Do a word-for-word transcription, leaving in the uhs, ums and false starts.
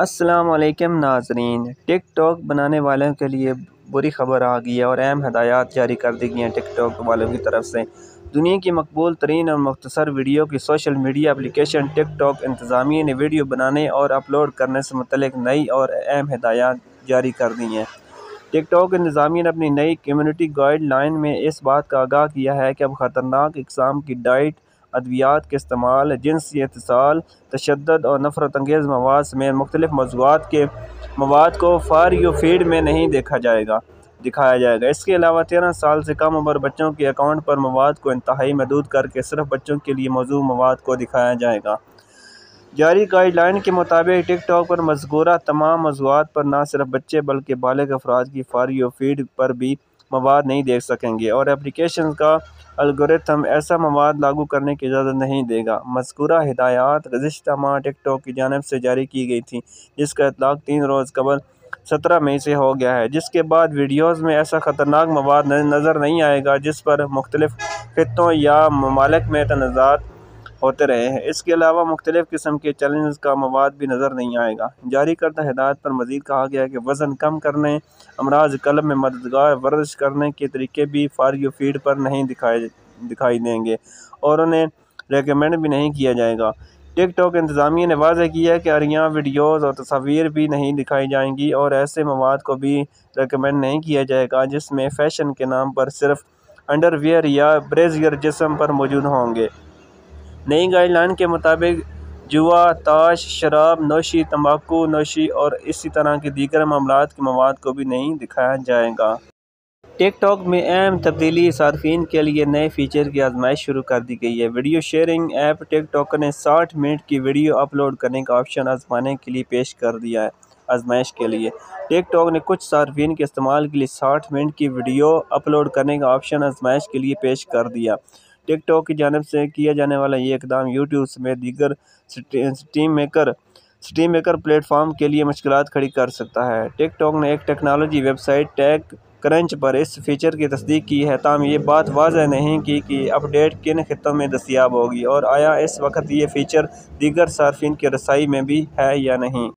अस्सलामुअलैकुम नाज़रीन, टिकटॉक बनाने वालों के लिए बुरी खबर आ गई है और अहम हदायत जारी कर दी गई हैं टिकटॉक वालों की तरफ से। दुनिया की मकबूल तरीन और मुख्तसर वीडियो की सोशल मीडिया एप्लीकेशन टिकटॉक इंतज़ामिया ने वीडियो बनाने और अपलोड करने से मुतल्लिक नई और अहम हदायत जारी कर दी हैं। टिकटॉक इंतज़ामिया ने अपनी नई कम्युनिटी गाइडलाइन में इस बात का आगाह किया है कि अब ख़तरनाक इक़साम की डाइट, अद्वियात के इस्तेमाल, जिनसी इत्तिसाल, तशद्दुद और नफ़रत अंगेज़ मवाद समेत मुख्तलिफ़ मौज़ूआत के मवाद को फॉर यू फीड में नहीं देखा जाएगा दिखाया जाएगा। इसके अलावा तेरह साल से कम उम्र बच्चों के अकाउंट पर मवाद को इंतहाई महदूद करके सिर्फ बच्चों के लिए मौजूद मवाद को दिखाया जाएगा। जारी गाइडलाइन के मुताबिक टिकटॉक पर मज़कूरा तमाम मौज़ूआत पर न सिर्फ बच्चे बल्कि बालिग अफराद की फॉर यू फीड पर भी मवाद नहीं देख सकेंगे और एप्लीकेशन का एल्गोरिथम ऐसा मवाद लागू करने की इजाज़त नहीं देगा। मज़कूरा हिदायत गुज़िश्ता माह टिकटॉक की जानिब से जारी की गई थी, जिसका इतलाक़ तीन रोज़ कबल सत्रह मई से हो गया है, जिसके बाद वीडियोज़ में ऐसा ख़तरनाक मवाद नज़र नहीं आएगा जिस पर मुख्तलिफ़ ख़ित्तों या ममालिक में तनाज़ात होते रहे हैं। इसके अलावा मुख्तलिफ़ किस्म के चैलेंज का मवाद भी नज़र नहीं आएगा। जारी करदा हिदायत पर मज़ीद कहा गया है कि वज़न कम करने, अमराज क़ल्ब में मददगार वर्जिश करने के तरीके भी फॉर यू फीड पर नहीं दिखाए दिखाई देंगे और उन्हें रेकमेंड भी नहीं किया जाएगा। टिकटॉक इंतज़ामिया ने वाज़ेह किया है कि अरियाँ वीडियोज़ और तस्वीर भी नहीं दिखाई जाएंगी और ऐसे मवाद को भी रेकमेंड नहीं किया जाएगा जिसमें फ़ैशन के नाम पर सिर्फ अंडरवियर या ब्रेजियर जिस्म पर मौजूद होंगे। नई गाइडलाइन के मुताबिक जुआ, ताश, शराब नोशी, तंबाकू नोशी और इसी तरह के दीगर मामलात के मवाद को भी नहीं दिखाया जाएगा। टिकटॉक में अहम तब्दीली सार्फिन के लिए नए फीचर की आजमाइश शुरू कर दी गई है। वीडियो शेयरिंग ऐप टिकटॉक ने साठ मिनट की वीडियो अपलोड करने का ऑप्शन आजमाने के लिए पेश कर दिया है। आजमाइश के लिए टिकटॉक ने कुछ सार्फिन के इस्तेमाल के लिए साठ मिनट की वीडियो अपलोड करने का ऑप्शन आजमाइश के लिए पेश कर दिया। टिकटॉक की जानिब से किया जाने वाला ये इकदाम यूट्यूब समेत दीगर stream maker stream maker platform के लिए मुश्किलात खड़ी कर सकता है। टिकटॉक ने एक टेक्नोलॉजी वेबसाइट टेक क्रंच पर इस फीचर की तस्दीक की है, ताहम ये बात वाज़ेह नहीं की कि अपडेट किन खित्तों में दस्तयाब होगी और आया इस वक्त ये फ़ीचर दीगर सार्फिन की रसाई में भी है या नहीं।